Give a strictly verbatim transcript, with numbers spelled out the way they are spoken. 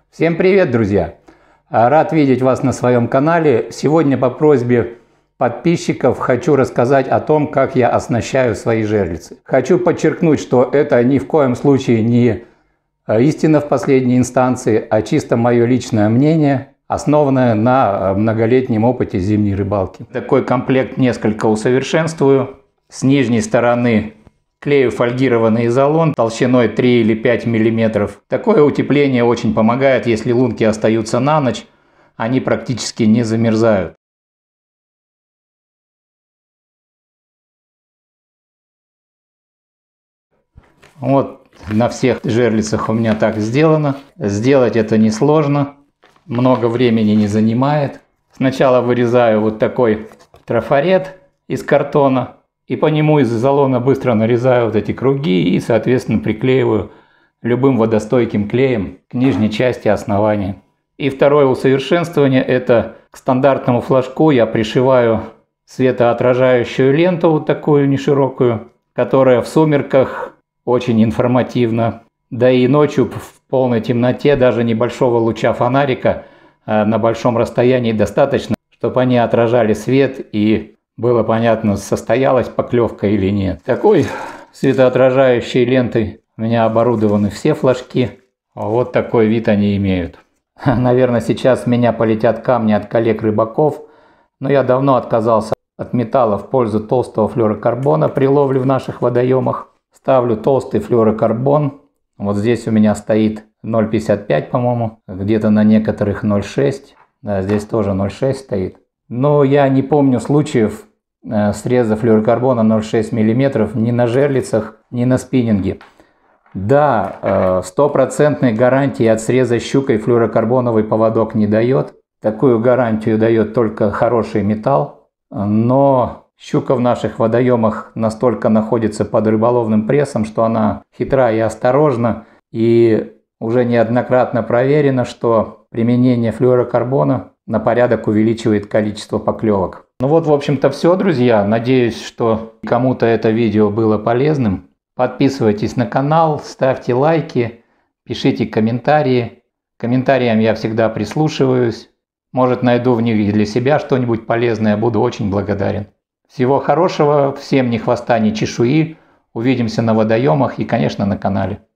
Всем привет, друзья! Рад видеть вас на своем канале. Сегодня по просьбе подписчиков хочу рассказать о том, как я оснащаю свои жерлицы. Хочу подчеркнуть, что это ни в коем случае не истина в последней инстанции, а чисто мое личное мнение, основанное на многолетнем опыте зимней рыбалки. Такой комплект несколько усовершенствую. С нижней стороны клею фольгированный изолон толщиной три или пять миллиметров. Такое утепление очень помогает, если лунки остаются на ночь, они практически не замерзают. Вот на всех жерлицах у меня так сделано. Сделать это несложно, много времени не занимает. Сначала вырезаю вот такой трафарет из картона. И по нему из изолона быстро нарезаю вот эти круги и, соответственно, приклеиваю любым водостойким клеем к нижней части основания. И второе усовершенствование – это к стандартному флажку я пришиваю светоотражающую ленту, вот такую неширокую, которая в сумерках очень информативна. Да и ночью в полной темноте даже небольшого луча фонарика на большом расстоянии достаточно, чтобы они отражали свет и было понятно, состоялась поклевка или нет. Такой светоотражающей лентой у меня оборудованы все флажки. Вот такой вид они имеют. Наверное, сейчас с меня полетят камни от коллег-рыбаков, но я давно отказался от металла в пользу толстого флюорокарбона при ловле в наших водоемах. Ставлю толстый флюорокарбон. Вот здесь у меня стоит ноль пятьдесят пять, по-моему, где-то на некоторых ноль шесть. Да, здесь тоже ноль шесть стоит. Но я не помню случаев э, среза флюорокарбона ноль шесть миллиметров ни на жерлицах, ни на спиннинге. Да, стопроцентной гарантии от среза щукой флюорокарбоновый поводок не дает. Такую гарантию дает только хороший металл. Но щука в наших водоемах настолько находится под рыболовным прессом, что она хитра и осторожна. И уже неоднократно проверено, что применение флюорокарбона на порядок увеличивает количество поклевок. Ну вот, в общем-то, все, друзья. Надеюсь, что кому-то это видео было полезным. Подписывайтесь на канал, ставьте лайки, пишите комментарии. К комментариям я всегда прислушиваюсь. Может, найду в них для себя что-нибудь полезное, буду очень благодарен. Всего хорошего, всем ни хвоста, ни чешуи. Увидимся на водоемах и, конечно, на канале.